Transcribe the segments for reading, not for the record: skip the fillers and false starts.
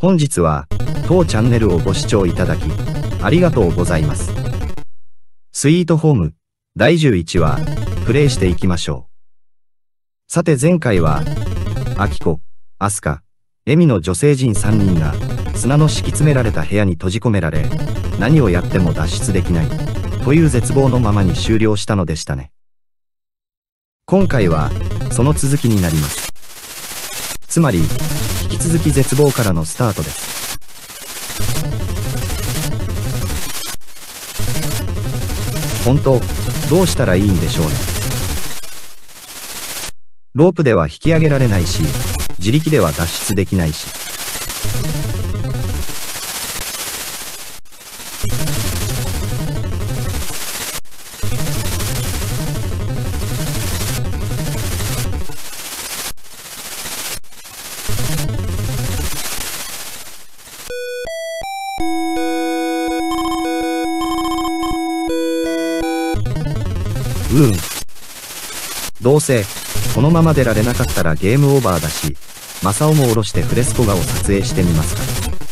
本日は当チャンネルをご視聴いただきありがとうございます。スイートホーム第11話プレイしていきましょう。さて前回はアキコ、アスカ、エミの女性陣3人が砂の敷き詰められた部屋に閉じ込められ、何をやっても脱出できないという絶望のままに終了したのでしたね。今回はその続きになります。つまり引き続き絶望からのスタートです。本当どうしたらいいんでしょうね。ロープでは引き上げられないし、自力では脱出できないし。どうせこのまま出られなかったらゲームオーバーだし、マサオも下ろしてフレスコ画を撮影してみますか。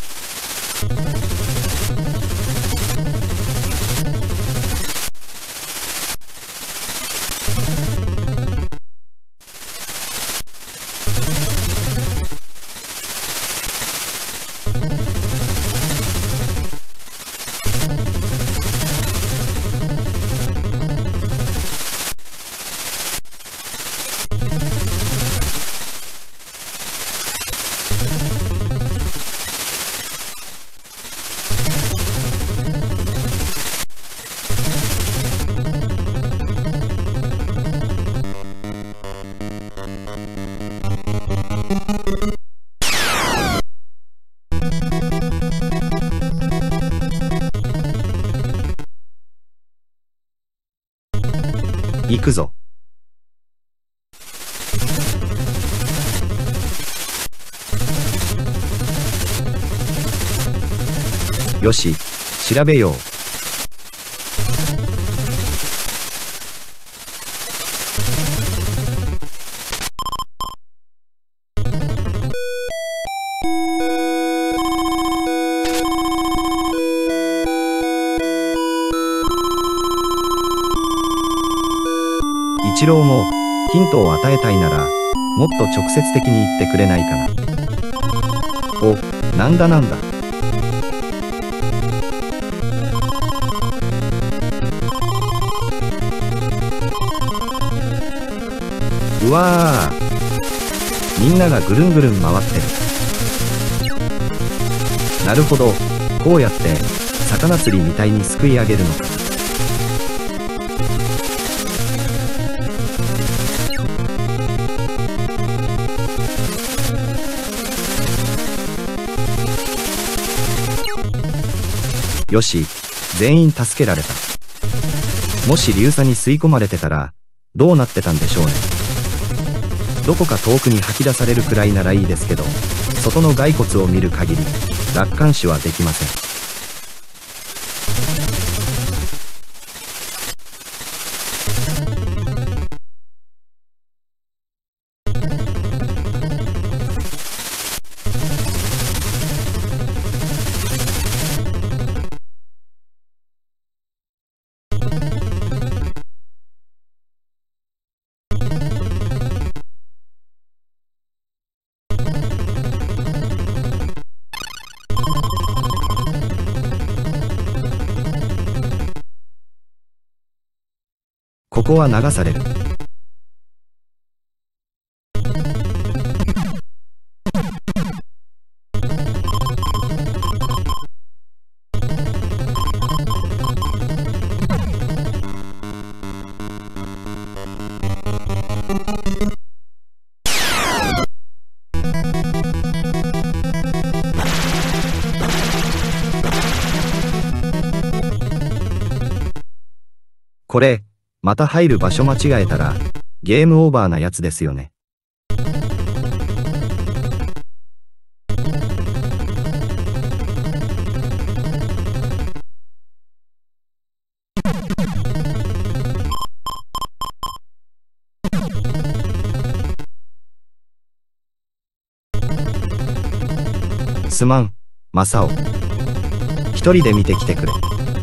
行くぞ。よし、調べよう。一郎もヒントを与えたいならもっと直接的に言ってくれないかな。お、なんだなんだ。うわー、みんながぐるんぐるん回ってる。なるほど、こうやって魚釣りみたいにすくい上げるのか。よし、全員助けられた。もし流砂に吸い込まれてたらどうなってたんでしょうね。どこか遠くに吐き出されるくらいならいいですけど、外の骸骨を見る限り楽観視はできません。ここは流される。これまた入る場所間違えたらゲームオーバーなやつですよね。 すまん、マサオ。一人で見てきてくれ。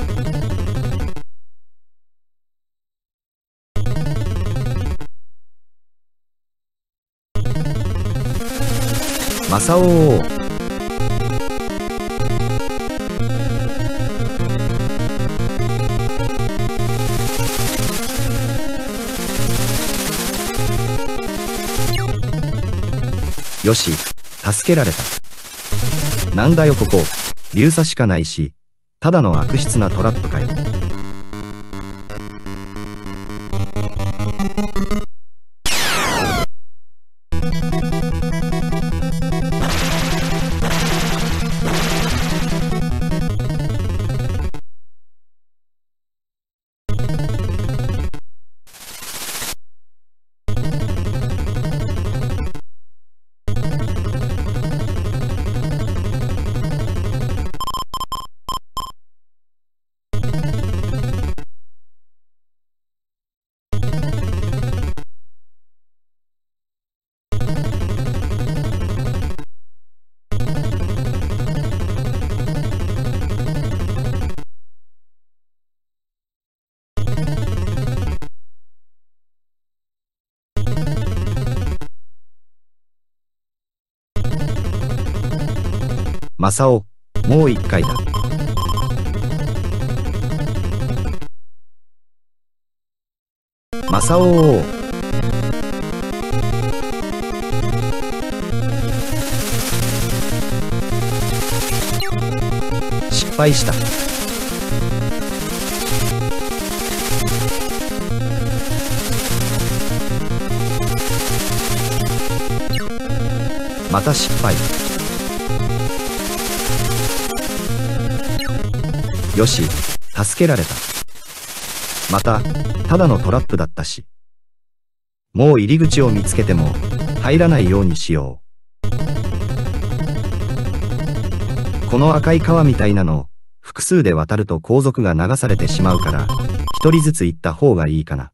マサオ。よし、助けられた。なんだよここ、流砂しかないし、ただの悪質なトラップかよ。マサオ、もう一回だ。マサオ。失敗した。また失敗。よし、助けられた。また、ただのトラップだったし。もう入り口を見つけても、入らないようにしよう。この赤い川みたいなの、複数で渡ると後続が流されてしまうから、一人ずつ行った方がいいかな。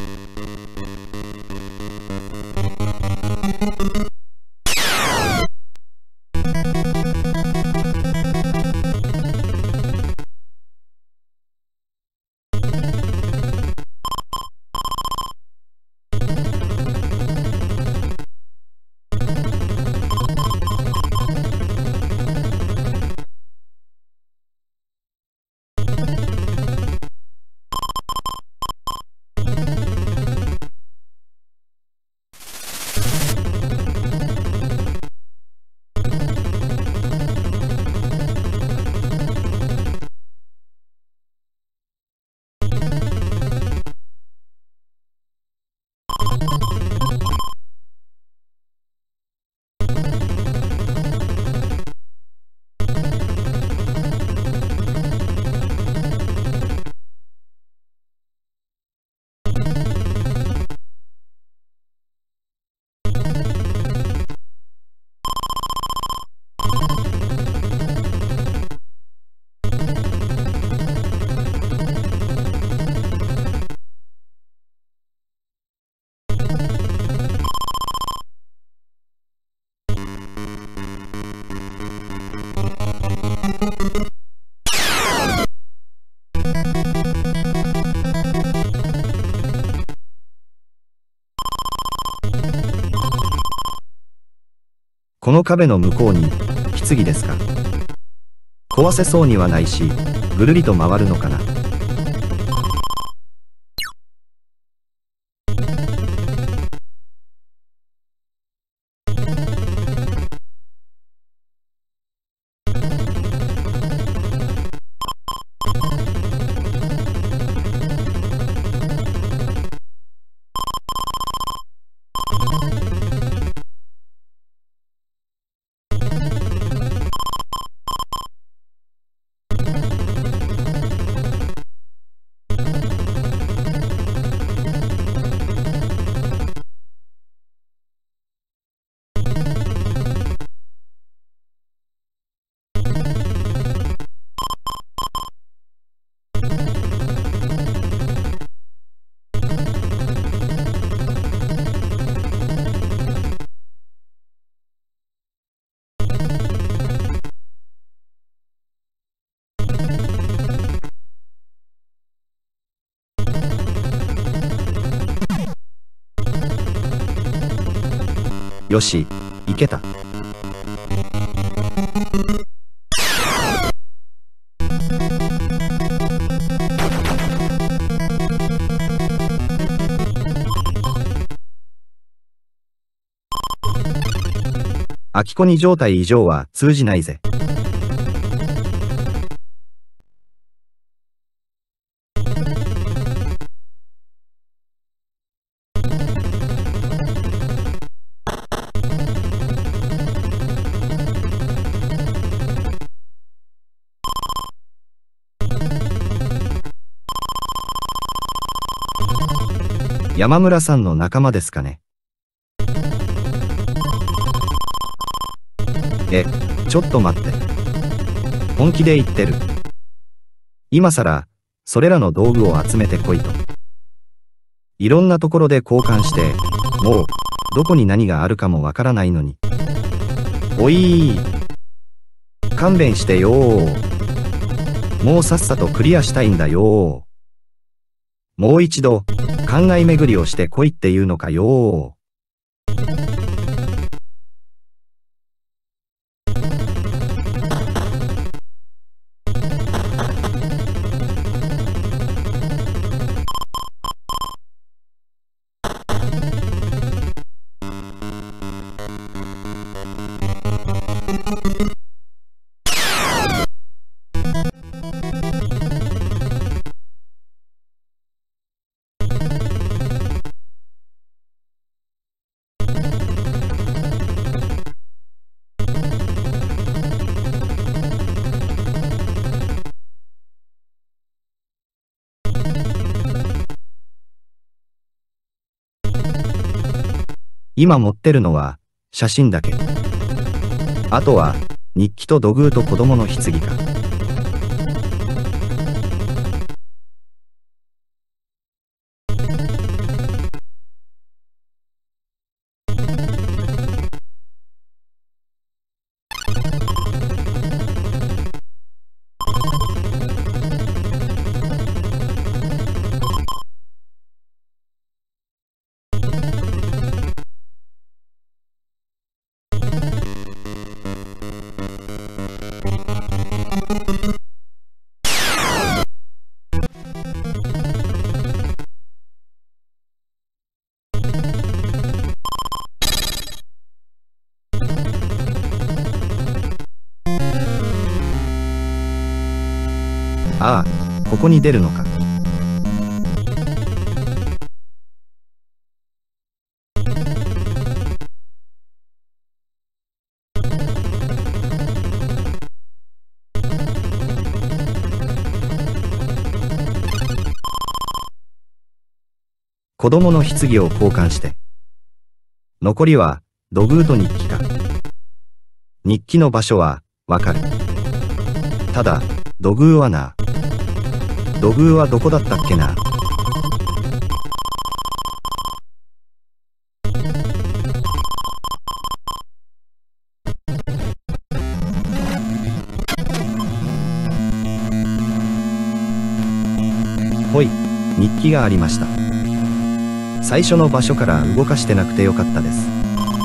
この壁の向こうに、棺ですか。壊せそうにはないし、ぐるりと回るのかな。 よし、いけた。アキコに状態異常は通じないぜ。山村さんの仲間ですかね。ちょっと待って。本気で言ってる。今さら、それらの道具を集めてこいと。いろんなところで交換して、もう、どこに何があるかもわからないのに。おいー。勘弁してよー。もうさっさとクリアしたいんだよー。もう一度、考え巡りをしてこいっていうのかよー。今持ってるのは、写真だけ。あとは、日記と土偶と子供の棺か。ああ、ここに出るのか。子供の棺を交換して。残りは、土偶と日記か。日記の場所は、わかる。ただ、土偶はな。土偶はどこだったっけな。ほい、日記がありました。最初の場所から動かしてなくてよかったです。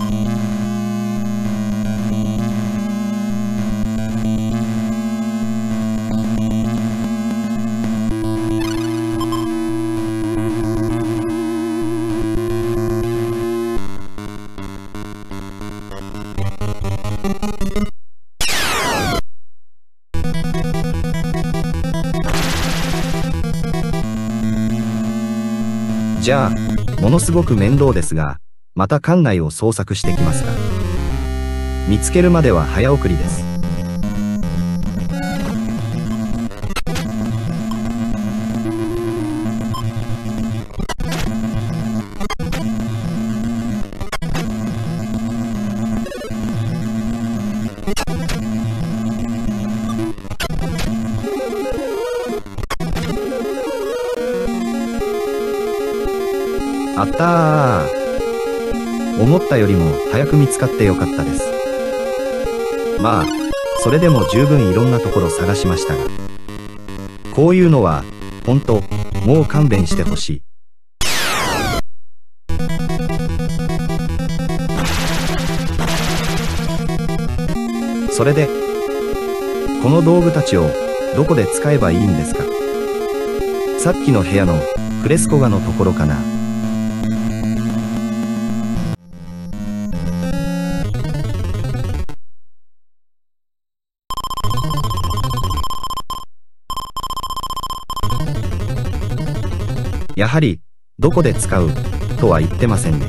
じゃあ、ものすごく面倒ですが、また館内を捜索してきますか。見つけるまでは早送りです。あったー。思ったよりも早く見つかってよかったです。まあ、それでも十分いろんなところ探しましたが。こういうのは、ほんと、もう勘弁してほしい。 それで、この道具たちをどこで使えばいいんですか？さっきの部屋のフレスコ画のところかな。やはり、どこで使うとは言ってませんね。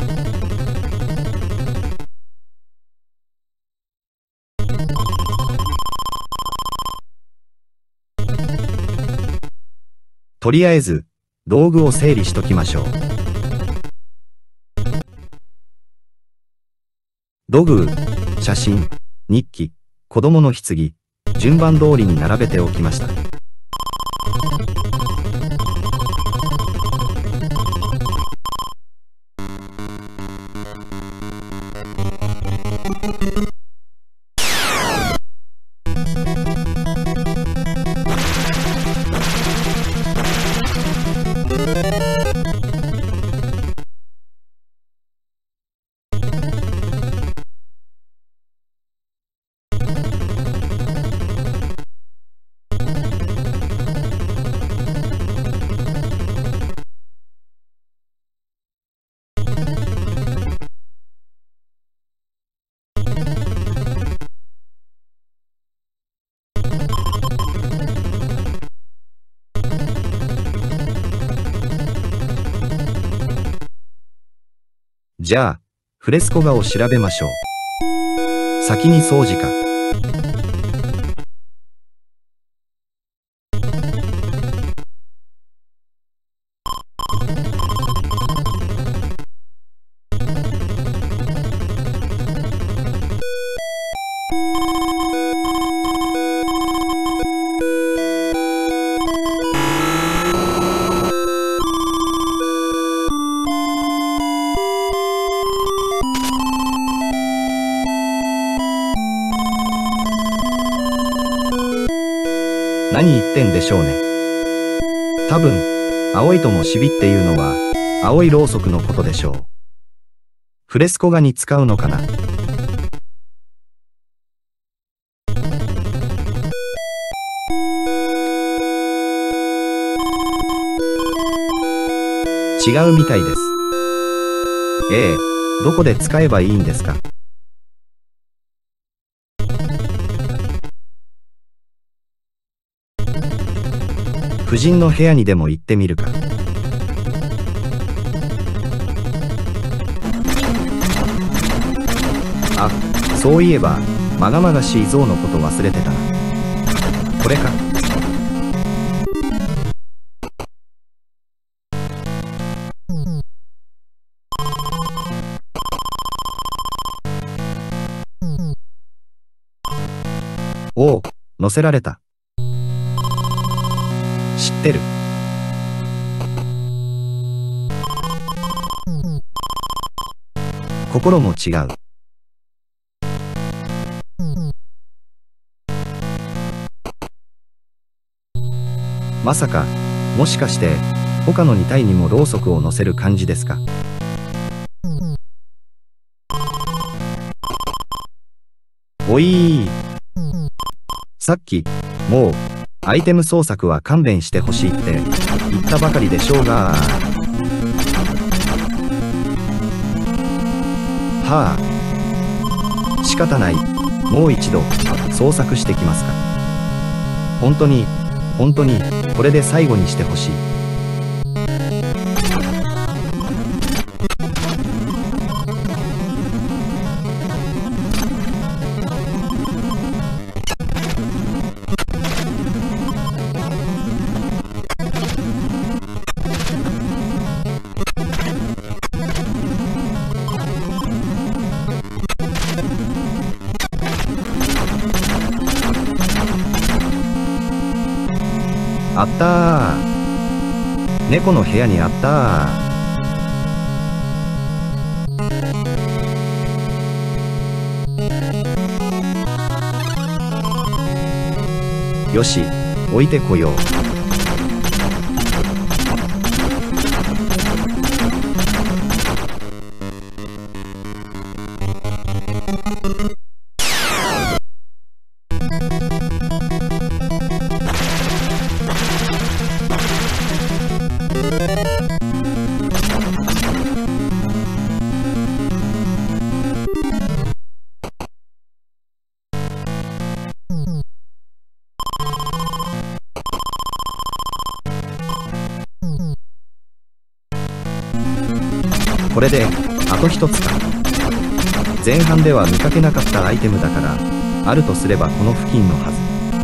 とりあえず、道具を整理しときましょう。土偶、写真、日記、子供の棺、順番通りに並べておきました。じゃあ、フレスコ画を調べましょう。先に掃除か。何言ってんでしょうね。多分、青いともしびっていうのは、青いろうそくのことでしょう。フレスコ画に使うのかな。違うみたいです。どこで使えばいいんですか？夫人の部屋にでも行ってみるか。あ、そういえば、まがまがしい像のこと忘れてたな。これか。おお、乗せられた。知ってる。心も違う。まさか、もしかして、他の2体にもろうそくを乗せる感じですか？おいー。さっき、もう、アイテム捜索は勘弁してほしいって言ったばかりでしょうが。はあ。仕方ない。もう一度、捜索してきますか。本当に、これで最後にしてほしい。あったー。猫の部屋にあったー。よし、置いてこよう。 これであと一つか。前半では見かけなかったアイテムだから、あるとすればこの付近のは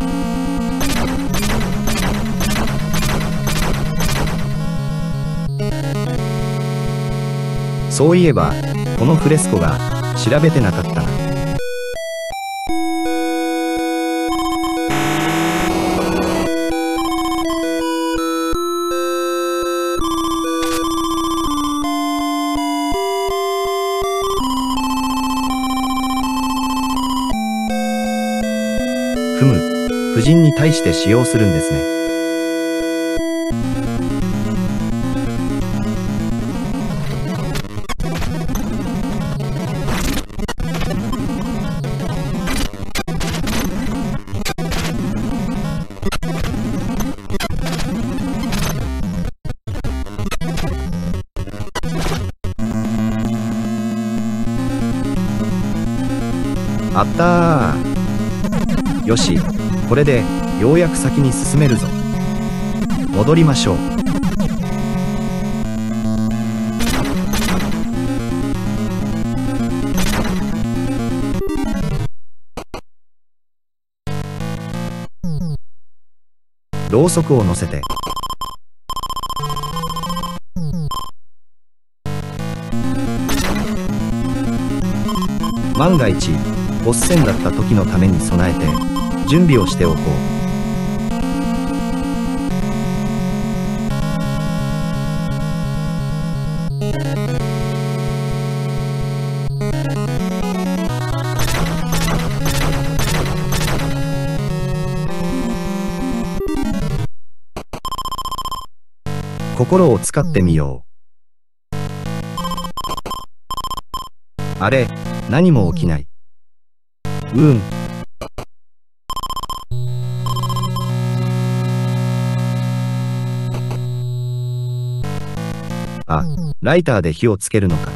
ず。そういえばこのフレスコが調べてなかったな。ふむ、夫人に対して使用するんですね。あったー。よし、これでようやく先に進めるぞ。戻りましょう。ろうそくを乗せて。万が一ボス戦だった時のために備えて準備をしておこう。心を使ってみよう。あれ、何も起きない。あ、ライターで火をつけるのか。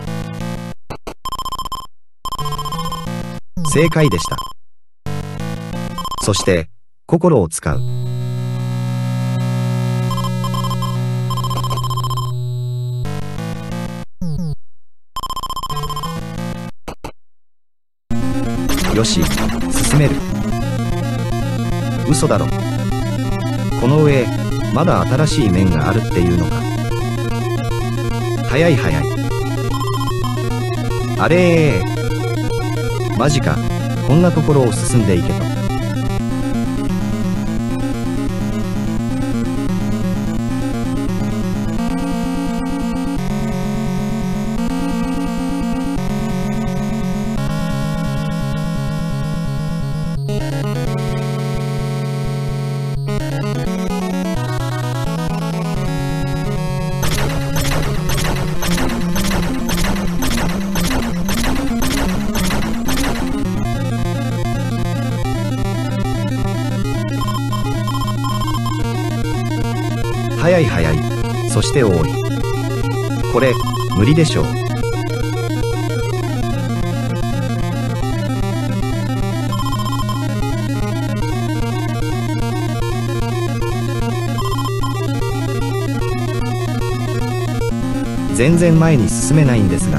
正解でした。そして、心を使う。よし、進める。嘘だろ。この上、まだ新しい面があるっていうのか。早い早い。あれー。マジか、こんなところを進んでいけと。早い早い。そして多い。これ、無理でしょう。全然前に進めないんですが。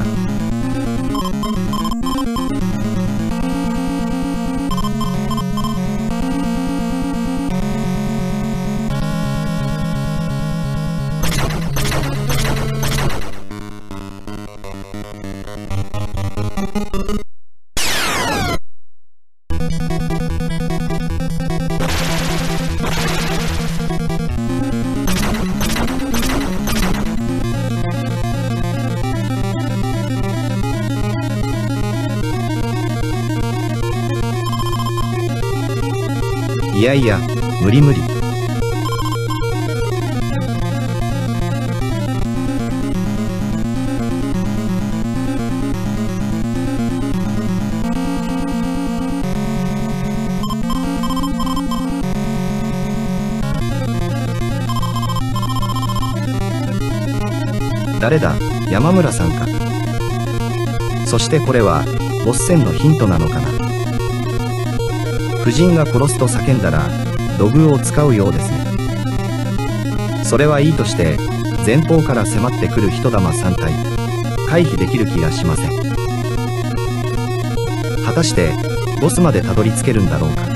いやいや、無理無理。誰だ、山村さんか。そしてこれは、ボス戦のヒントなのかな。夫人が殺すと叫んだら、土偶を使うようですね。それはいいとして、前方から迫ってくる人玉3体。 回避できる気がしません。果たしてボスまでたどり着けるんだろうか。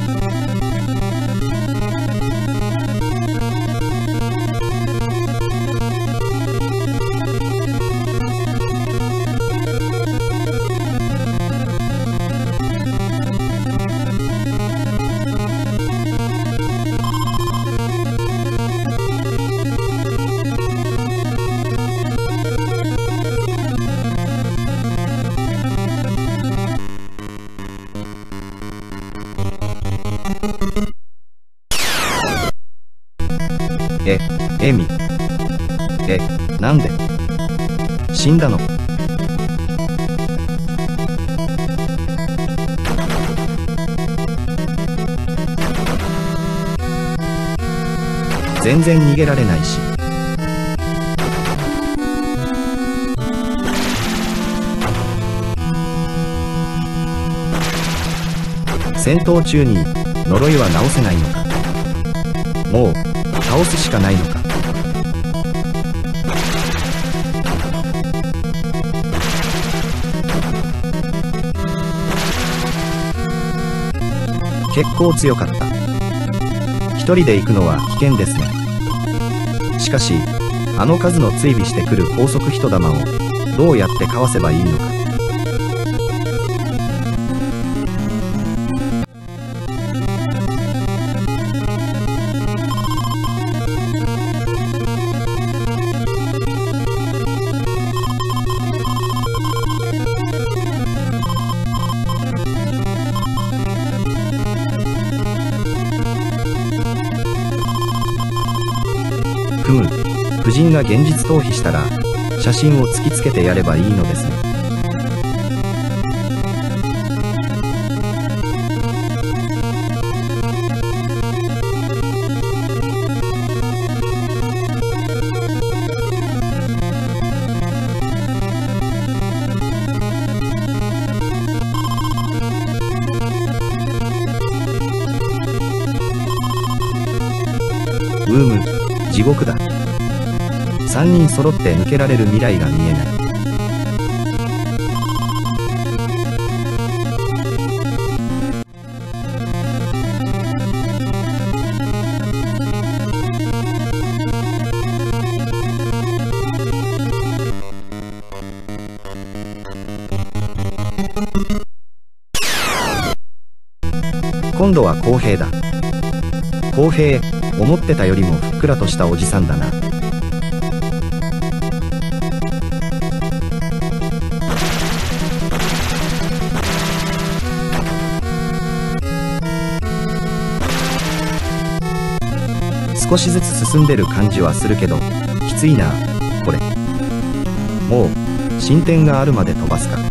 エミ。なんで死んだの？全然逃げられないし。戦闘中に呪いは直せないのか。もう倒すしかないのか。結構強かった。一人で行くのは危険ですね。しかしあの数の追尾してくる高速人玉をどうやってかわせばいいのか。夫人が現実逃避したら写真を突きつけてやればいいのですね。地獄だ。3人揃って抜けられる未来が見えない。今度は公平だ。公平、思ってたよりもふっくらとしたおじさんだな。少しずつ進んでる感じはするけど、きついな、これ。もう、進展があるまで飛ばすか。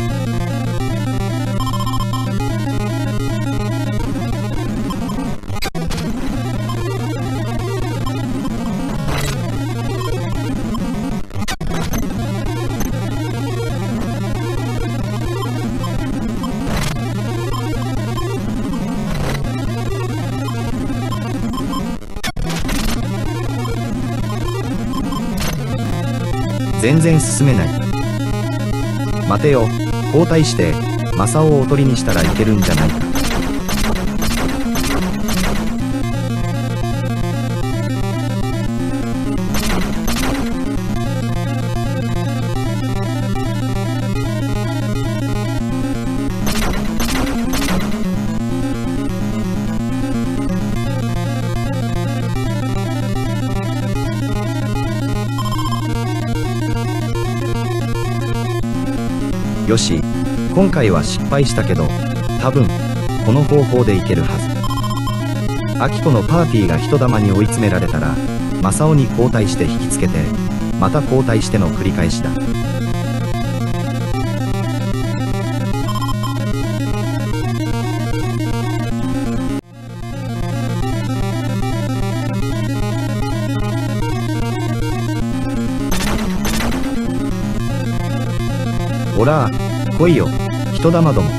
全然進めない。待てよ、交代してマサオをおとりにしたらいけるんじゃないか。よし、今回は失敗したけど、多分この方法でいけるはず。アキコのパーティーが人玉に追い詰められたら、マサオに交代して引きつけて、また交代しての繰り返しだ。ほら、来いよ、人玉ども。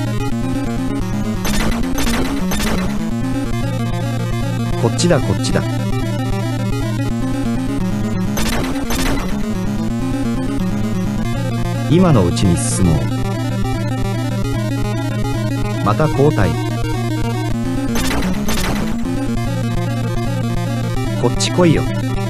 こっちだこっちだ。 今のうちに進もう。また交代。こっち来いよ。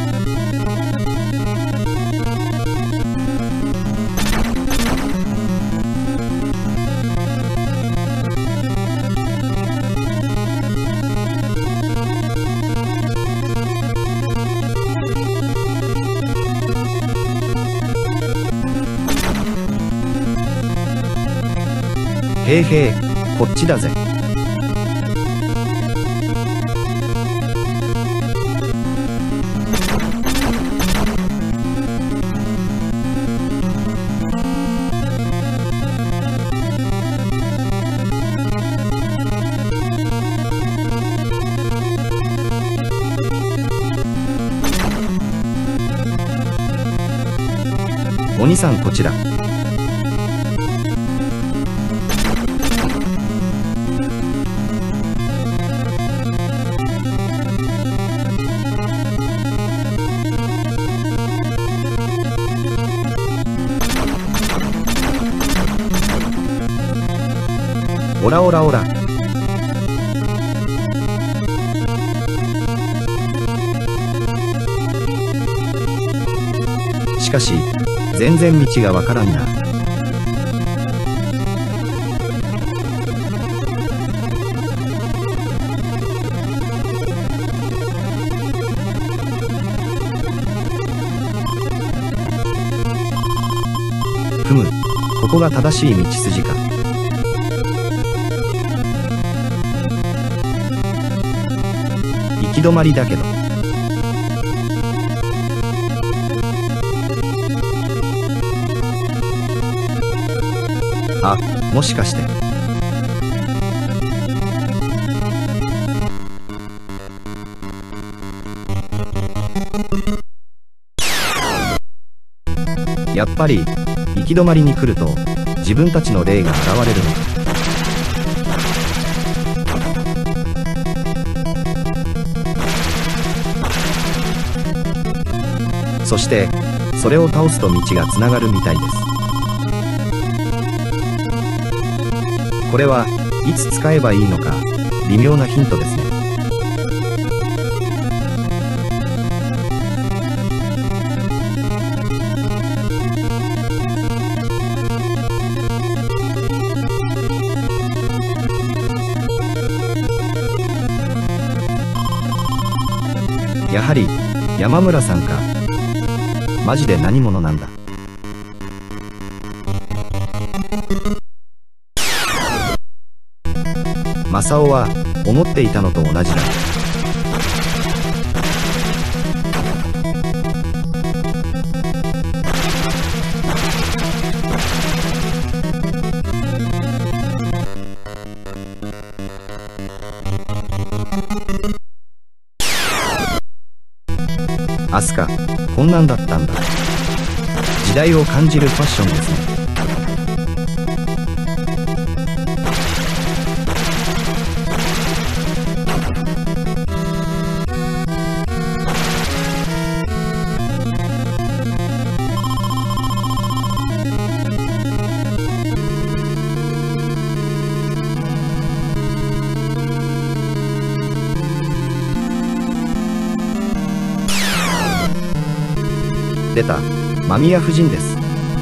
へいへい、こっちだぜ。鬼さんこちら。オラオラオラ。しかし全然道がわからんな。ふむ、ここが正しい道筋か。行き止まりだけど。あ、もしかして。やっぱり行き止まりに来ると自分たちの霊が現れるのか。そしてそれを倒すと道がつながるみたいです。これはいつ使えばいいのか微妙なヒントですね。やはり山村さんか。マジで何者なんだ。マサオは思っていたのと同じだ。アスカ、こんなんだったんだ。時代を感じるファッションですね。出た、間宮夫人です。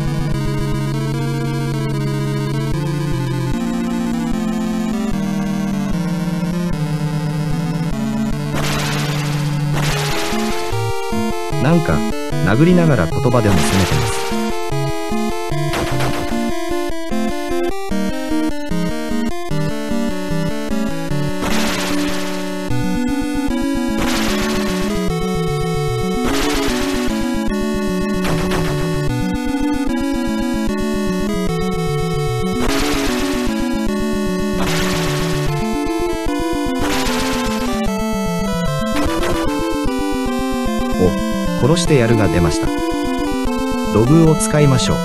なんか殴りながら言葉でも攻めてます。殺してやるが出ました。土偶を使いましょう。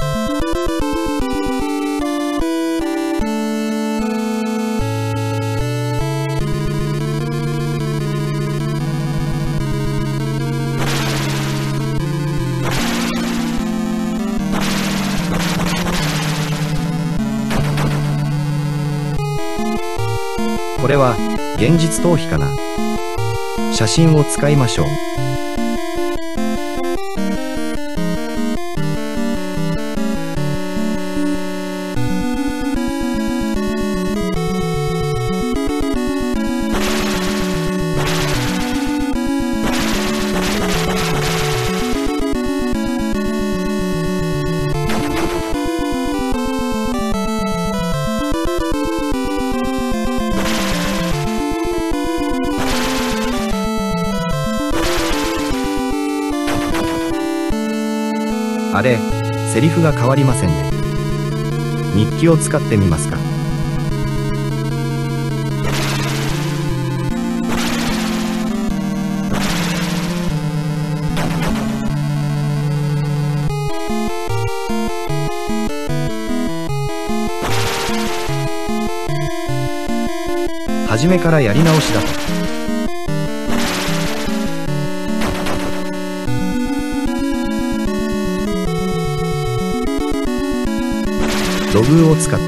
これは現実逃避かな。写真を使いましょう。あれ、セリフが変わりませんね。日記を使ってみますか。初めからやり直しだと。ログを使って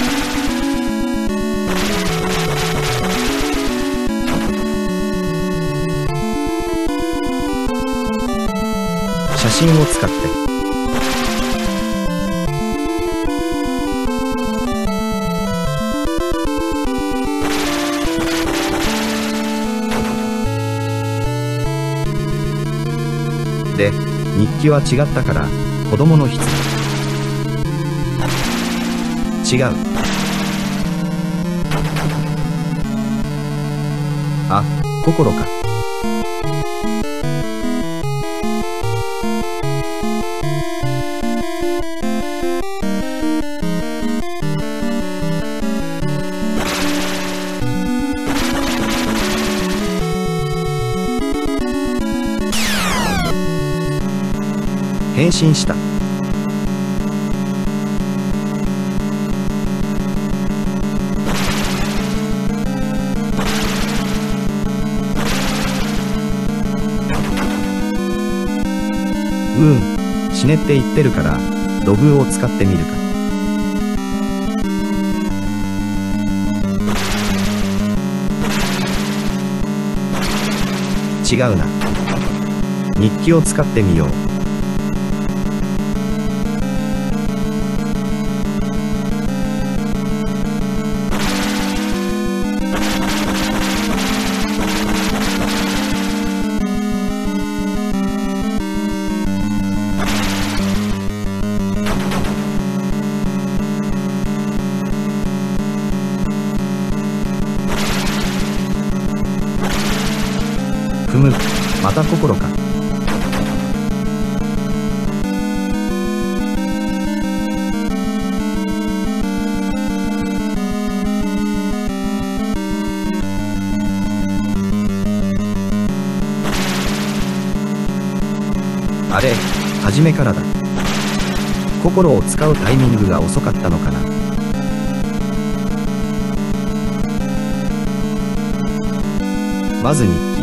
写真を使ってで、日記は違ったから子供の筆違う。あ、心か。返信した。死ねって言ってるからログを使ってみるか。違うな。日記を使ってみよう。また心か。あれ、初めからだ。心を使うタイミングが遅かったのかな。まず日記。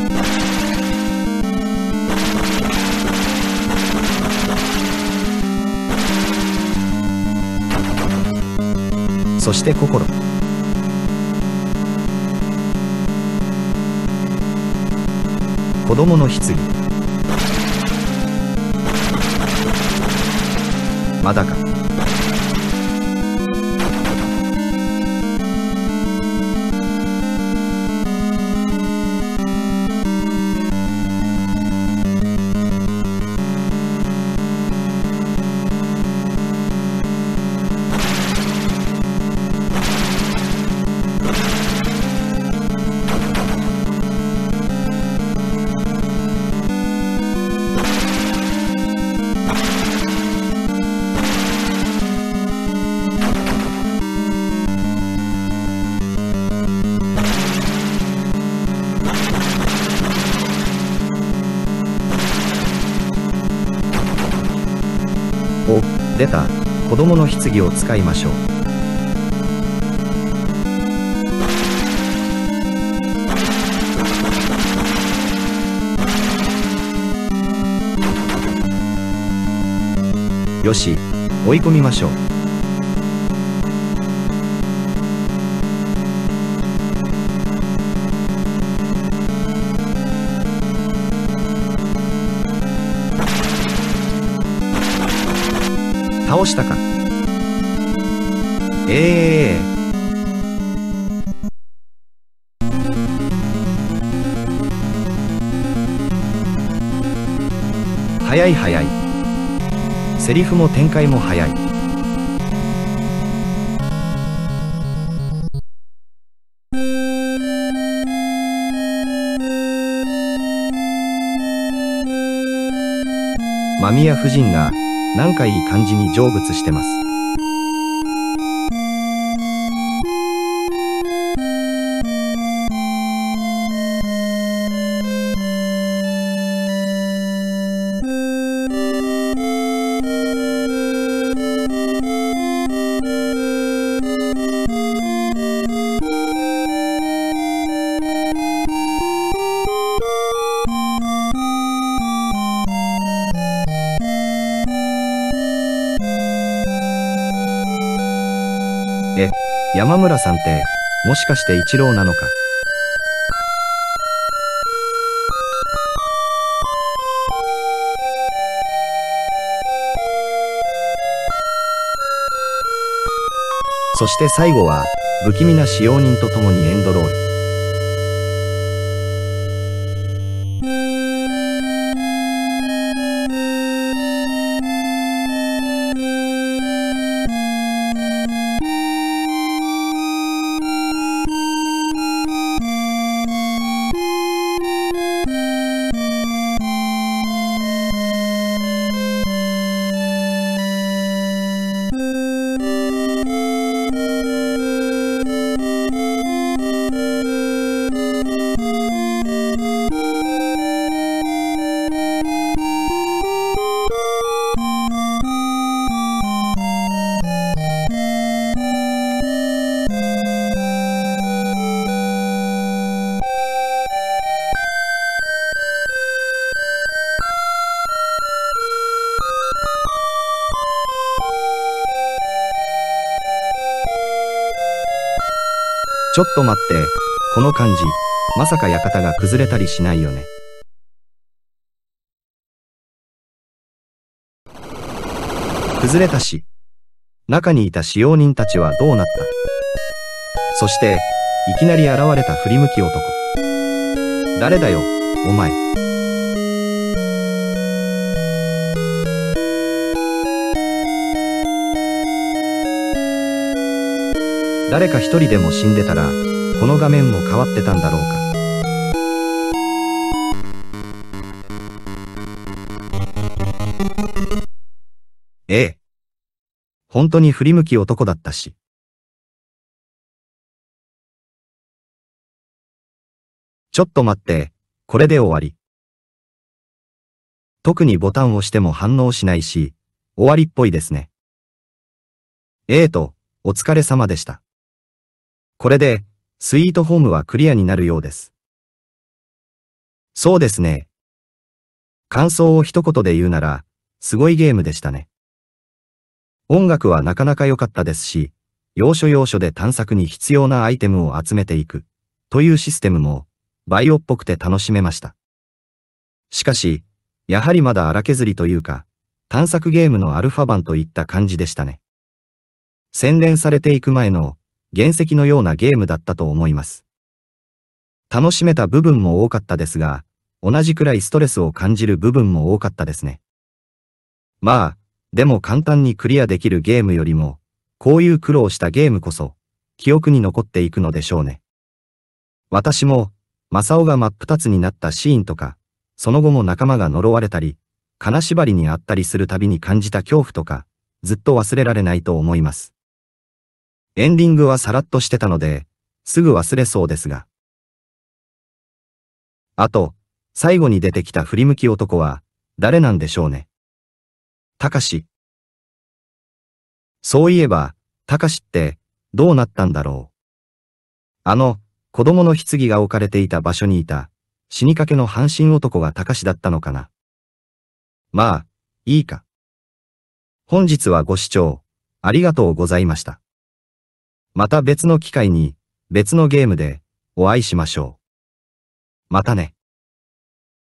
そして心。子供の棺。まだか。お、出た。子供の棺を使いましょう。よし、追い込みましょう。 倒したか。ええ早い早い。セリフも展開も早い。間宮夫人がなんかいい感じに成仏してます。山村さんってもしかして一郎なのか。そして最後は不気味な使用人と共にエンドロール。ちょっと待って、この感じ、まさか館が崩れたりしないよね。崩れたし、中にいた使用人たちはどうなった？そして、いきなり現れた振り向き男。誰だよ、お前。誰か一人でも死んでたら、この画面も変わってたんだろうか。ええ。本当に振り向き男だったし。ちょっと待って、これで終わり。特にボタンを押しても反応しないし、終わりっぽいですね。お疲れ様でした。これで、スイートホームはクリアになるようです。そうですね。感想を一言で言うなら、すごいゲームでしたね。音楽はなかなか良かったですし、要所要所で探索に必要なアイテムを集めていく、というシステムも、バイオっぽくて楽しめました。しかし、やはりまだ荒削りというか、探索ゲームのアルファ版といった感じでしたね。洗練されていく前の、原石のようなゲームだったと思います。楽しめた部分も多かったですが、同じくらいストレスを感じる部分も多かったですね。まあ、でも簡単にクリアできるゲームよりも、こういう苦労したゲームこそ、記憶に残っていくのでしょうね。私も、マサオが真っ二つになったシーンとか、その後も仲間が呪われたり、金縛りにあったりするたびに感じた恐怖とか、ずっと忘れられないと思います。エンディングはさらっとしてたので、すぐ忘れそうですが。あと、最後に出てきた振り向き男は、誰なんでしょうね。たかし。そういえば、たかしって、どうなったんだろう。子供の棺が置かれていた場所にいた、死にかけの半身男がたかしだったのかな。まあ、いいか。本日はご視聴、ありがとうございました。また別の機会に、別のゲームで、お会いしましょう。またね。